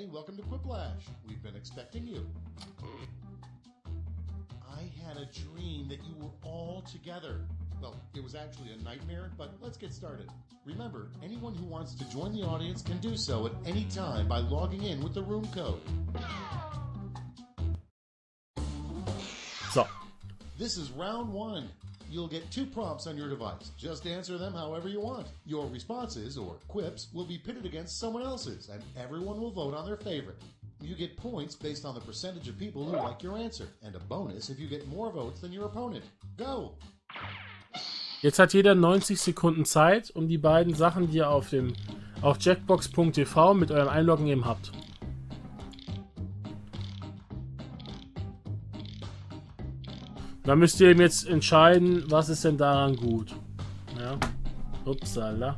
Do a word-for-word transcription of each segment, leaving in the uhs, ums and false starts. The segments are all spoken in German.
welcome to Quiplash. We've been expecting you. I had a dream that you were all together. Well, it was actually a nightmare, but let's get started. Remember, anyone who wants to join the audience can do so at any time by logging in with the room code. So. This is round one. You'll get two prompts on your device. Just answer them however you want. Your responses, or quips, will be pitted against someone else's, and everyone will vote on their favorite. You get points based on the percentage of people who like your answer, and a bonus if you get more votes than your opponent. Go! Jetzt hat jeder neunzig Sekunden Zeit, um die beiden Sachen, die ihr auf dem auf jackbox punkt t v mit eurem Einloggen eben habt. Da müsst ihr eben jetzt entscheiden, was ist denn daran gut. Ja. Upsala.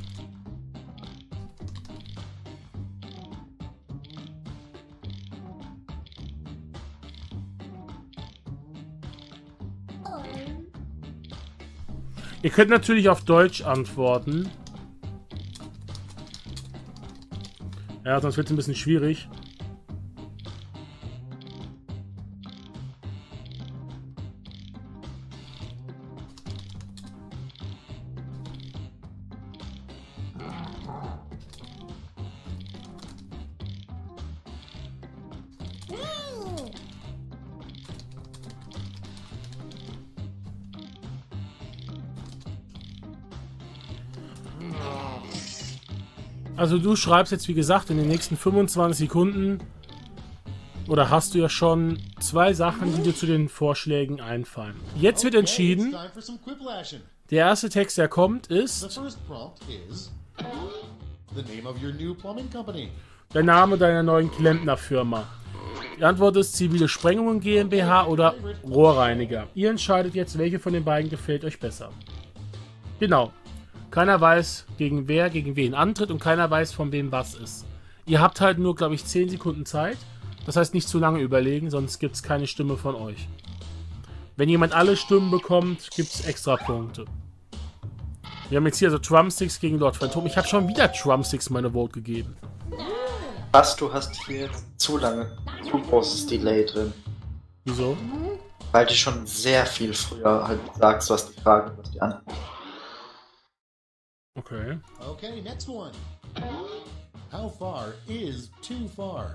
Ihr könnt natürlich auf Deutsch antworten. Ja, sonst wird es ein bisschen schwierig. Also du schreibst jetzt, wie gesagt, in den nächsten fünfundzwanzig Sekunden, oder hast du ja schon, zwei Sachen, die dir zu den Vorschlägen einfallen. Jetzt wird entschieden, der erste Text, der kommt, ist der Name deiner neuen Klempnerfirma. Die Antwort ist Zivile Sprengungen GmbH oder Rohrreiniger. Ihr entscheidet jetzt, welche von den beiden gefällt euch besser. Genau. Keiner weiß, gegen wer, gegen wen antritt und keiner weiß, von wem was ist. Ihr habt halt nur, glaube ich, zehn Sekunden Zeit. Das heißt, nicht zu lange überlegen, sonst gibt es keine Stimme von euch. Wenn jemand alle Stimmen bekommt, gibt es extra Punkte. Wir haben jetzt hier also Drumsticks gegen Lord Phantom. Ich habe schon wieder Drumsticks meine Vote gegeben. Was, du hast hier jetzt zu lange, zu großes Delay drin. Wieso? Weil du schon sehr viel früher halt sagst, was die Frage, was die Antwort. Okay. Okay, next one. How far is too far?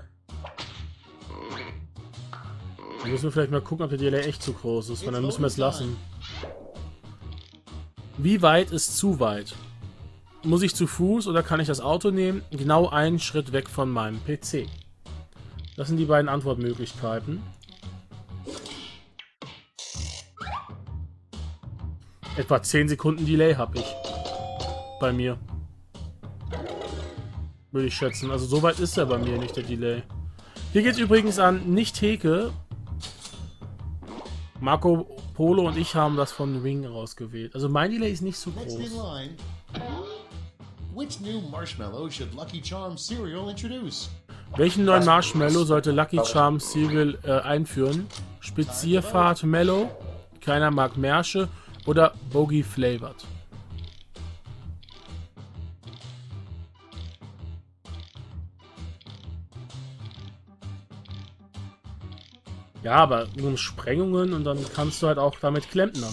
Dann müssen wir vielleicht mal gucken, ob der Delay echt zu groß ist, weil dann müssen wir es lassen. Wie weit ist zu weit? Muss ich zu Fuß oder kann ich das Auto nehmen? Genau einen Schritt weg von meinem P C. Das sind die beiden Antwortmöglichkeiten. Etwa zehn Sekunden Delay habe ich. Bei mir. Würde ich schätzen. Also so weit ist er bei mir nicht, der Delay. Hier geht es übrigens an nicht Heke. Marco Polo und ich haben das von Wing rausgewählt. Also mein Delay ist nicht so groß. Welchen neuen Marshmallow sollte Lucky Charms Cereal äh, einführen? Spezierfahrt Mellow, keiner mag Märsche oder Bogey Flavored? Ja, aber nur Sprengungen und dann kannst du halt auch damit klempnern.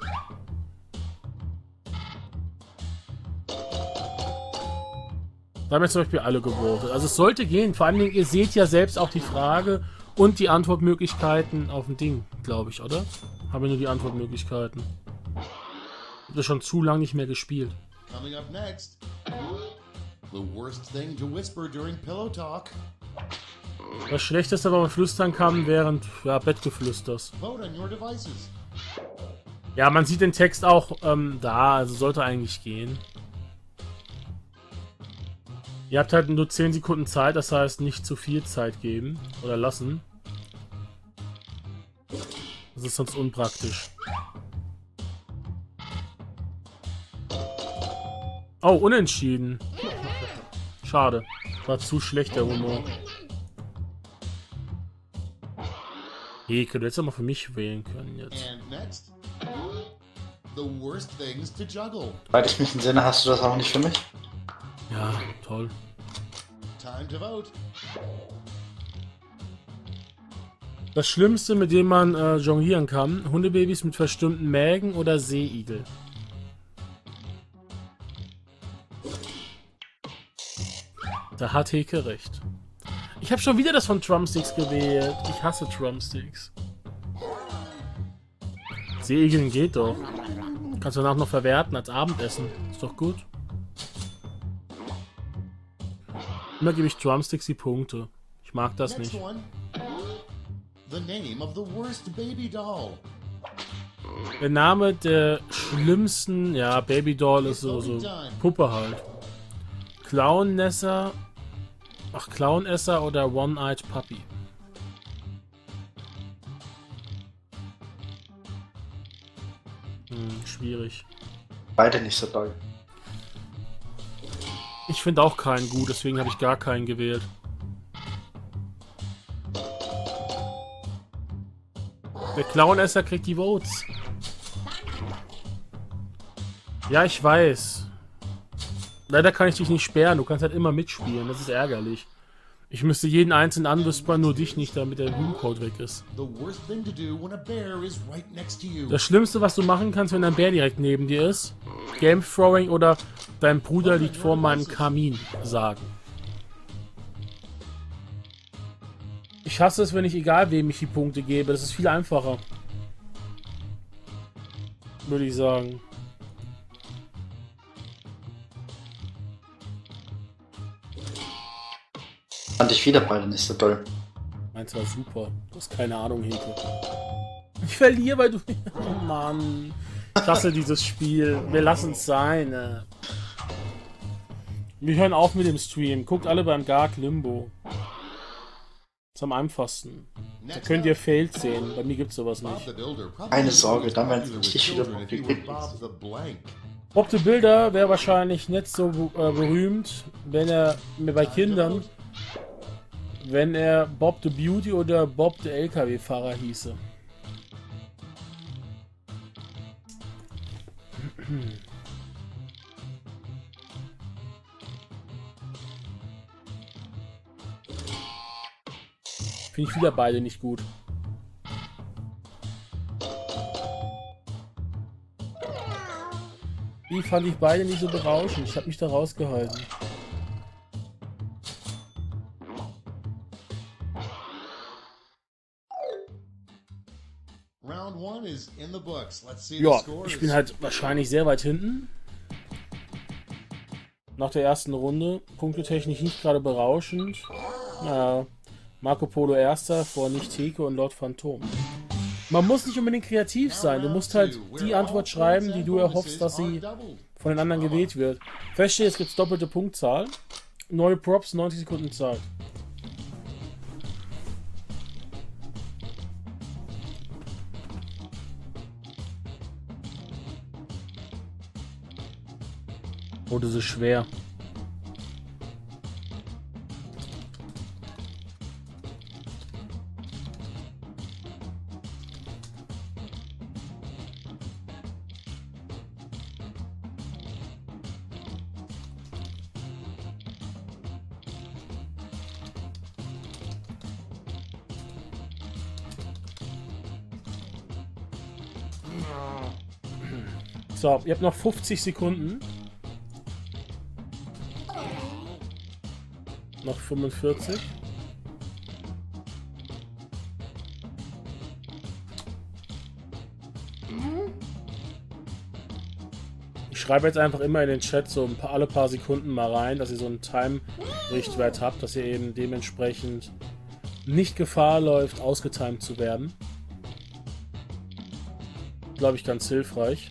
Da haben jetzt zum Beispiel alle gewotet. Also es sollte gehen. Vor allen Dingen, ihr seht ja selbst auch die Frage und die Antwortmöglichkeiten auf dem Ding, glaube ich, oder? Haben wir nur die Antwortmöglichkeiten. Ich habe das schon zu lange nicht mehr gespielt. Coming up next. The worst thing to whisper during pillow talk. Das Schlechteste, was man flüstern kann, während ja, Bettgeflüsters. Ja, man sieht den Text auch ähm, da, also sollte eigentlich gehen. Ihr habt halt nur zehn Sekunden Zeit, das heißt nicht zu viel Zeit geben oder lassen. Das ist sonst unpraktisch. Oh, unentschieden. Schade. War zu schlecht der Humor. Heke, du hättest aber für mich wählen können jetzt. Weil ich mich entsinne, hast du das auch nicht für mich? Ja, toll. Time to vote. Das Schlimmste, mit dem man äh, jonglieren kann, Hundebabys mit verstümmelten Mägen oder Seeigel. Da hat Heke recht. Ich habe schon wieder das von Drumsticks gewählt. Ich hasse Drumsticks. Seeigeln geht doch. Kannst du danach noch verwerten als Abendessen. Ist doch gut. Immer gebe ich Drumsticks die Punkte. Ich mag das Next nicht. one. The name of the worst baby doll. Der Name der schlimmsten, ja, Babydoll ist so, so Puppe halt. Clownesser, ach, Clownesser oder One-Eyed Puppy. Hm, schwierig. Beide nicht so doll. Ich finde auch keinen gut, deswegen habe ich gar keinen gewählt. Der Clownesser kriegt die Votes. Ja, ich weiß. Leider kann ich dich nicht sperren, du kannst halt immer mitspielen, das ist ärgerlich. Ich müsste jeden einzelnen anwispern, nur dich nicht, damit der Roomcode weg ist. Das Schlimmste, was du machen kannst, wenn ein Bär direkt neben dir ist, Game Throwing oder dein Bruder liegt vor meinem Kamin sagen. Ich hasse es, wenn ich egal wem ich die Punkte gebe, das ist viel einfacher. Würde ich sagen. Fand ich wieder beide nicht so doll. Meins war super. Du hast keine Ahnung, Heke. Ich verliere, weil du... Oh Mann. Ich hasse dieses Spiel. Wir lassen es sein. Ne? Wir hören auf mit dem Stream. Guckt alle beim Garg Limbo. Das ist am einfachsten. Da könnt ihr Failed sehen. Bei mir gibt es sowas nicht. Keine Sorge, dann werden sie richtig wieder gekriegt. Bob the Builder wäre wahrscheinlich nicht so äh, berühmt, wenn er bei Kindern, wenn er Bob the Beauty oder Bob the L K W-Fahrer hieße. Finde ich wieder beide nicht gut. Die fand ich beide nicht so berauschend. Ich habe mich da rausgehalten. Ja, ich bin halt wahrscheinlich sehr weit hinten. Nach der ersten Runde. Punktetechnisch nicht gerade berauschend. Ja, Marco Polo Erster vor Nicht-Heke und Lord Phantom. Man muss nicht unbedingt kreativ sein. Du musst halt die Antwort schreiben, die du erhoffst, dass sie von den anderen gewählt wird. Feststeht, es gibt doppelte Punktzahl. Neue Props, neunzig Sekunden Zeit. Oh, das ist schwer. So, ihr habt noch fünfzig Sekunden. Noch fünfundvierzig. Ich schreibe jetzt einfach immer in den Chat so ein paar, alle paar Sekunden mal rein, dass ihr so einen Time-Richtwert habt, dass ihr eben dementsprechend nicht Gefahr läuft, ausgetimed zu werden. Glaube ich, ganz hilfreich.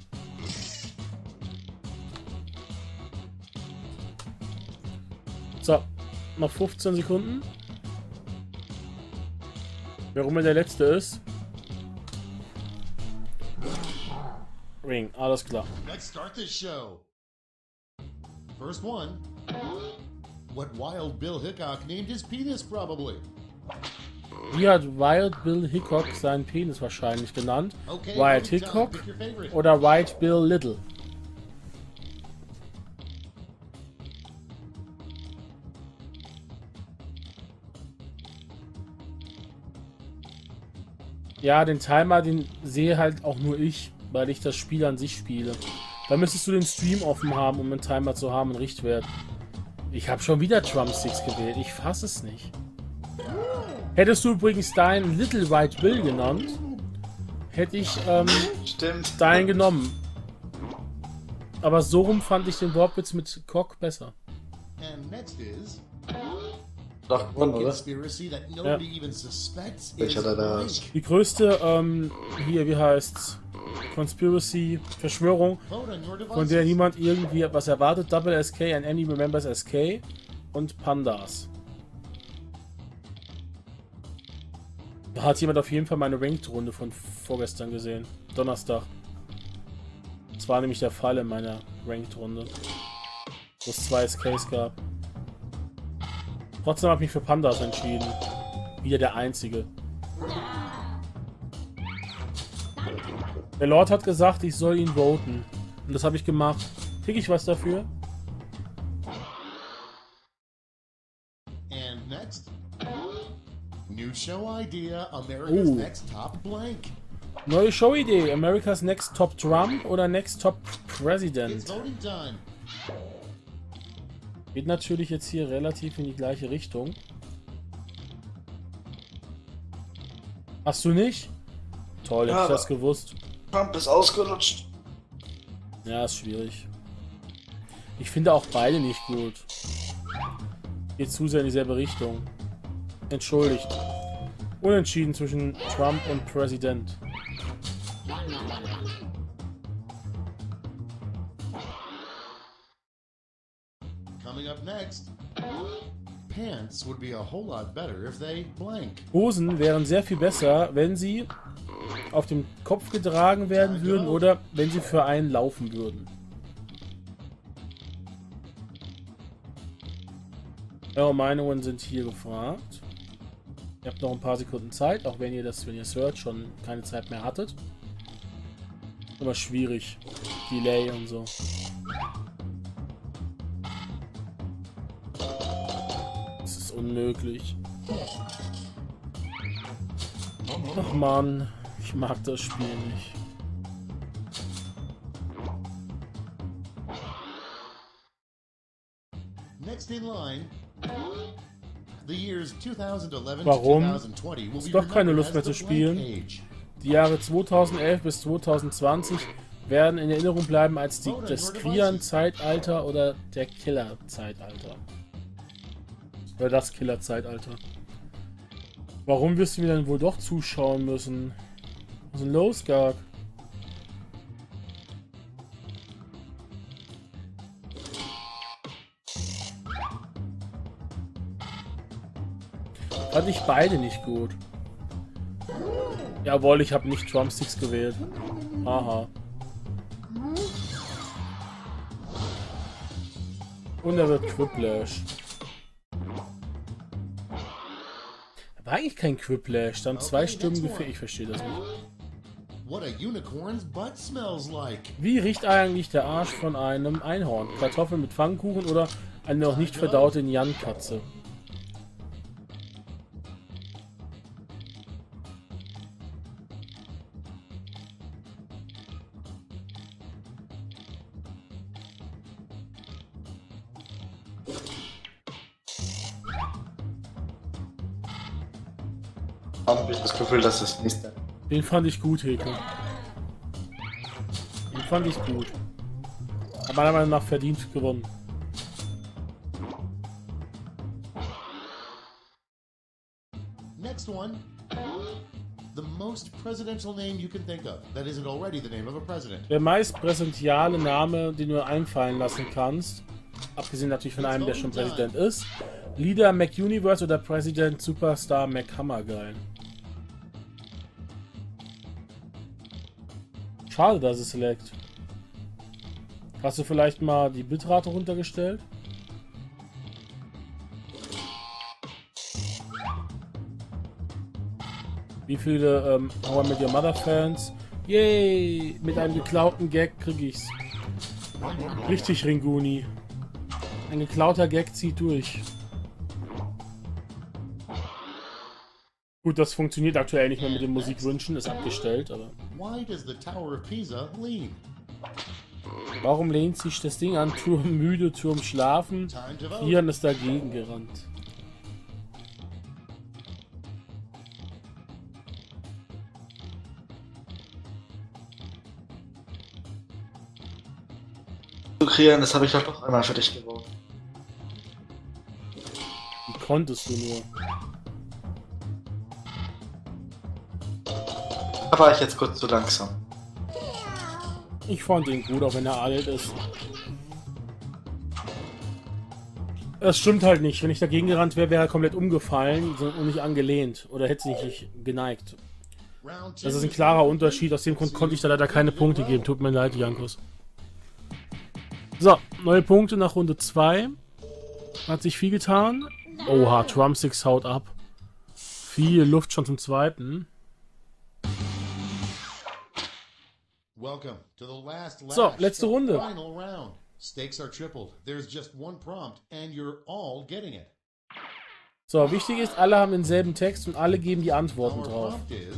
So, noch fünfzehn Sekunden. Wer auch immer der letzte ist. Ring, alles klar. Let's start this show. First one. What Wild Bill Hickok named his penis probably. Wie hat Wild Bill Hickok seinen Penis wahrscheinlich genannt? Okay, Wild Hickok oder Wild Bill Little? Ja, den Timer, den sehe halt auch nur ich, weil ich das Spiel an sich spiele. Da müsstest du den Stream offen haben, um einen Timer zu haben, einen Richtwert. Ich habe schon wieder Drumsticks gewählt. Ich fasse es nicht. Hättest du übrigens deinen Little White Bill genannt, hätte ich ähm, Stimmt. deinen genommen. Aber so rum fand ich den Wortwitz mit Cock besser. And next is Doch, gewonnen, oder? conspiracy that nobody even suspects is Welcher da da blank. ist? Die größte, ähm, hier, wie heißt's? Conspiracy, Verschwörung, Vote on your von der devices. niemand irgendwie etwas erwartet. Double S K and any remembers S K und Pandas. Da hat jemand auf jeden Fall meine Ranked-Runde von vorgestern gesehen. Donnerstag. Das war nämlich der Fall in meiner Ranked-Runde. Wo es zwei S Ks gab. Trotzdem habe ich mich für Pandas entschieden. Wieder der Einzige. Der Lord hat gesagt, ich soll ihn voten. Und das habe ich gemacht. Krieg ich was dafür? And next, new show idea, America's Ooh. Next Top Blank. Neue Showidee. America's Next Top Trump oder Next Top It's President. voting time. Geht natürlich jetzt hier relativ in die gleiche Richtung. Hast du nicht? Toll, hätte Ja, ich das aber- gewusst. Trump ist ausgelutscht. Ja, ist schwierig. Ich finde auch beide nicht gut. Geht zu sehr in dieselbe Richtung. Entschuldigt. Unentschieden zwischen Trump und Präsident. Coming up next, pants would be a whole lot better if they blank. Hosen wären sehr viel besser, wenn sie auf dem Kopf getragen werden würden oder wenn sie für einen laufen würden. Eure Meinungen sind hier gefragt. Ihr habt noch ein paar Sekunden Zeit, auch wenn ihr das, wenn ihr es hört, schon keine Zeit mehr hattet. Aber schwierig. Delay und so. Das ist unmöglich. Ach Mann, ich mag das Spiel nicht. Next in line, the years two thousand eleven Warum? to twenty twenty will Ist be doch keine remembered Lust as mehr the zu blank spielen. age. Die Jahre zweitausendelf bis zweitausendzwanzig werden in Erinnerung bleiben als die, das Krian-Zeitalter oder der Killer-Zeitalter. Oder das Killer-Zeitalter. Warum wirst du mir dann wohl doch zuschauen müssen? Was ist denn los, Garg? Fand ich beide nicht gut. Jawohl, ich habe nicht Drumsticks gewählt. Aha. Und er wird Quiplash. War eigentlich kein Quiplash, dann zwei Stimmen gefehlt. Ich verstehe das nicht. What a unicorn's butt smells like. Wie riecht eigentlich der Arsch von einem Einhorn? Kartoffeln mit Pfannkuchen oder eine noch nicht verdaute Nyan-Katze? Habe ich das Gefühl, dass das nächste. Den fand ich gut, Heke. Den fand ich gut. Hat meiner Meinung nach verdient gewonnen. Next one, the most presidential name you can think of that isn't already the name of a president. Der meist präsentiale Name, den du einfallen lassen kannst, abgesehen natürlich von einem, der schon Präsident ist, Leader McUniverse oder Präsident Superstar McHammergeil. Schade, dass es leckt. Hast du vielleicht mal die Bitrate runtergestellt? Wie viele ähm, How I Met Your Mother Fans? Yay! Mit einem geklauten Gag krieg ich's. Richtig, Ringuni. Ein geklauter Gag zieht durch. Gut, das funktioniert aktuell nicht mehr mit den Musikwünschen, ist abgestellt, aber... Why does the Tower of Pisa lean? Warum lehnt sich das Ding an? Turm müde, Turm schlafen. Time to vote. Ian ist dagegen gerannt. Zu kreieren, das habe ich doch noch einmal für dich gebaut. Wie konntest du nur? Da war ich jetzt kurz zu langsam. Ich fand ihn gut, auch wenn er alt ist. Das stimmt halt nicht. Wenn ich dagegen gerannt wäre, wäre er komplett umgefallen und nicht angelehnt. Oder hätte sich nicht geneigt. Das ist ein klarer Unterschied. Aus dem Grund konnte ich da leider keine Punkte geben. Tut mir leid, Jankus. So, neue Punkte nach Runde zwei. Hat sich viel getan. Oha, Drumsticks haut ab. Viel Luft schon zum zweiten. So, letzte Runde. So, wichtig ist, alle haben denselben Text und alle geben die Antworten drauf.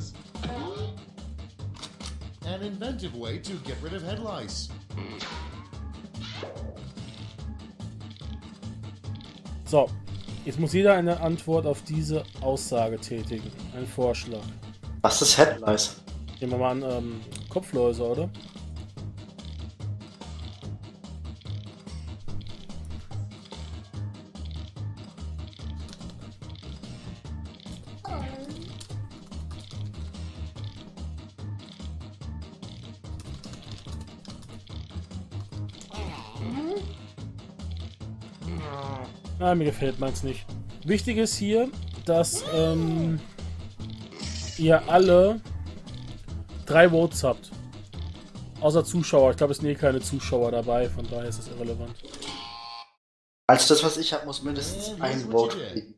An inventive way to get rid of head lice. So, jetzt muss jeder eine Antwort auf diese Aussage tätigen. Ein Vorschlag. Was ist Headlice? Nehmen wir mal an, ähm, Kopfläuse, oder? Ah, mir gefällt meins nicht. Wichtig ist hier, dass ähm, ihr alle drei Votes habt. Außer Zuschauer. Ich glaube, es sind eh keine Zuschauer dabei, von daher ist das irrelevant. Also das, was ich habe, muss mindestens ein Vote kriegen.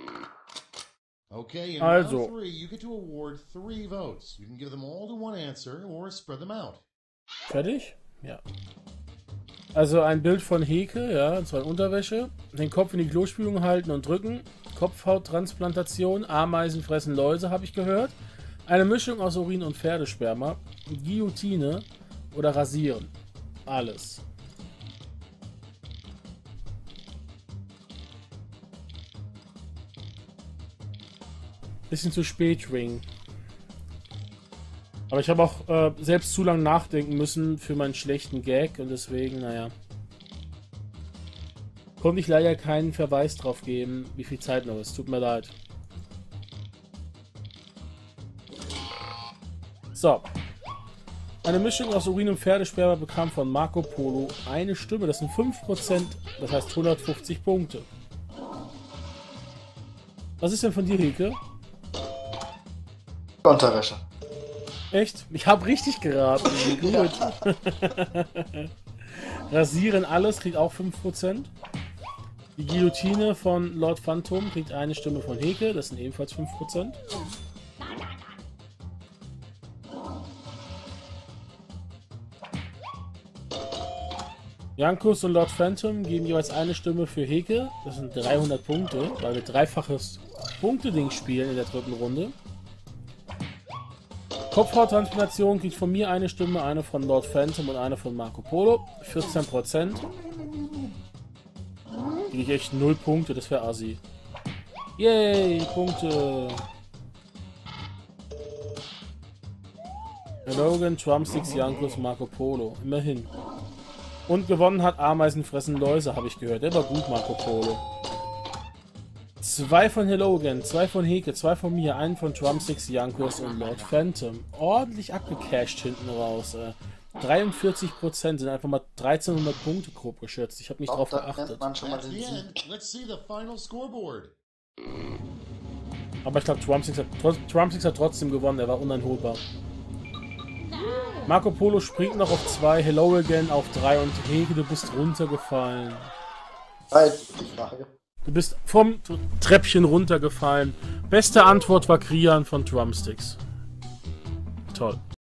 Okay, in Also. round three, you get to award three votes. You can give them all to one answer or spread them out. Fertig? Ja. Also ein Bild von Heke, ja, und zwar in Unterwäsche. Den Kopf in die Klospülung halten und drücken. Kopfhauttransplantation, Ameisen fressen Läuse, habe ich gehört. Eine Mischung aus Urin und Pferdesperma. Guillotine oder Rasieren. Alles. Bisschen zu spät, Ring. Aber ich habe auch äh, selbst zu lange nachdenken müssen für meinen schlechten Gag und deswegen, naja. Konnte ich leider keinen Verweis drauf geben, wie viel Zeit noch ist. Tut mir leid. So. Eine Mischung aus Urin und Pferdesperma bekam von Marco Polo eine Stimme. Das sind fünf Prozent, das heißt hundertfünfzig Punkte. Was ist denn von dir, Heke? Unterwäsche. Echt? Ich habe richtig geraten. Gut. Rasieren alles kriegt auch fünf Prozent. Die Guillotine von Lord Phantom kriegt eine Stimme von Heke. Das sind ebenfalls fünf Prozent. Jankus und Lord Phantom geben jeweils eine Stimme für Heke. Das sind dreihundert Punkte, weil wir dreifaches Punkteding spielen in der dritten Runde. Kopfhauttransplantation kriegt von mir eine Stimme, eine von Lord Phantom und eine von Marco Polo. vierzehn Prozent. Kriege ich echt null Punkte, das wäre assi. Yay, Punkte. Logan, Drumsticks, Jankus, Marco Polo. Immerhin. Und gewonnen hat Ameisen fressen Läuse, habe ich gehört. Der war gut, Marco Polo. Zwei von Hellogen, zwei von Heke, zwei von mir, einen von Drumsticks, Jankus und Lord Phantom. Ordentlich abgecasht hinten raus. Äh. dreiundvierzig Prozent sind einfach mal dreizehnhundert Punkte grob geschätzt. Ich habe nicht drauf geachtet. Aber ich glaube, Drumsticks hat, Drumsticks hat trotzdem gewonnen. Er war uneinholbar. Marco Polo springt noch auf zwei, Hello Again auf drei und Heke, du bist runtergefallen. Halt, die Frage. Du bist vom Treppchen runtergefallen. Beste Antwort war Krian von Drumsticks. Toll.